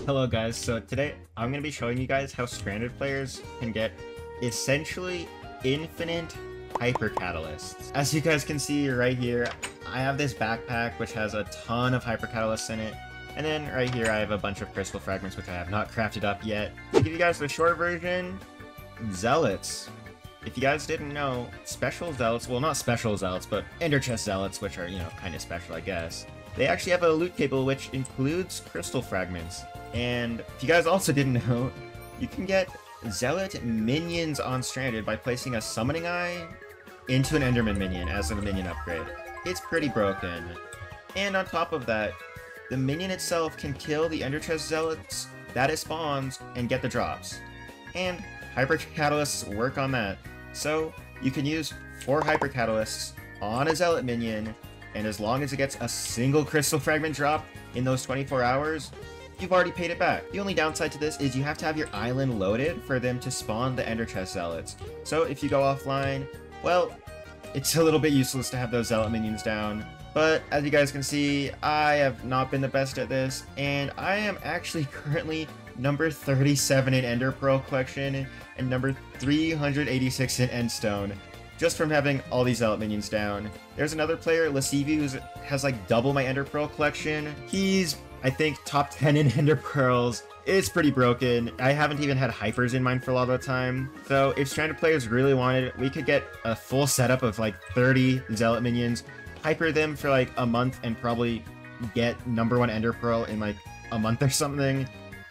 Hello guys, so today I'm going to be showing you guys how stranded players can get essentially infinite hyper catalysts. As you guys can see right here, I have this backpack which has a ton of hyper catalysts in it, and then right here I have a bunch of crystal fragments which I have not crafted up yet. To give you guys the short version, zealots. If you guys didn't know, special zealots, well not special zealots, but ender chest zealots, which are, kind of special I guess. They actually have a loot table which includes crystal fragments. And if you guys also didn't know, you can get zealot minions on Stranded by placing a summoning eye into an enderman minion as a minion upgrade. It's pretty broken. And on top of that, the minion itself can kill the ender chest zealots that it spawns and get the drops. And hyper catalysts work on that. So you can use 4 hyper catalysts on a zealot minion, and as long as it gets a single crystal fragment drop in those 24 hours, you've already paid it back. The only downside to this is you have to have your island loaded for them to spawn the ender chest zealots. So if you go offline, well, it's a little bit useless to have those zealot minions down. But as you guys can see, I have not been the best at this, and I am actually currently number 37 in Ender Pearl collection and number 386 in Endstone, just from having all these zealot minions down. There's another player, Lasivu, who has like double my Ender Pearl collection. He's, I think, top 10 in Ender Pearls. It's pretty broken. I haven't even had hypers in mine for a lot of the time. So if Stranded players really wanted, we could get a full setup of like 30 zealot minions, hyper them for like a month, and probably get number 1 Ender Pearl in like a month or something.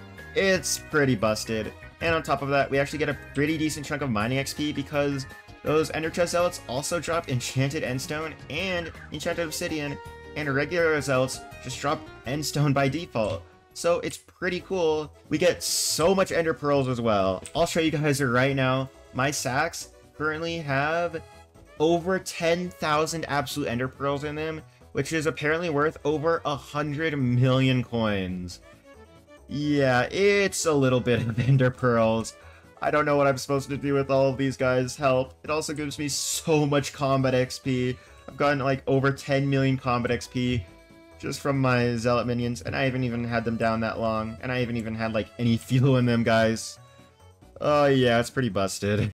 It's pretty busted. And on top of that, we actually get a pretty decent chunk of mining XP because those Ender Chest Zealots also drop Enchanted Endstone and Enchanted Obsidian, and regular Zealots just drop Endstone by default. So it's pretty cool. We get so much Ender Pearls as well. I'll show you guys right now. My sacks currently have over 10,000 absolute Ender Pearls in them, which is apparently worth over 100 million coins. Yeah, it's a little bit of Ender Pearls. I don't know what I'm supposed to do with all of these guys. Help. It also gives me so much combat XP. I've gotten like over 10 million combat XP just from my zealot minions, and I haven't even had them down that long, and I haven't even had like any fuel in them, guys. Oh yeah, it's pretty busted.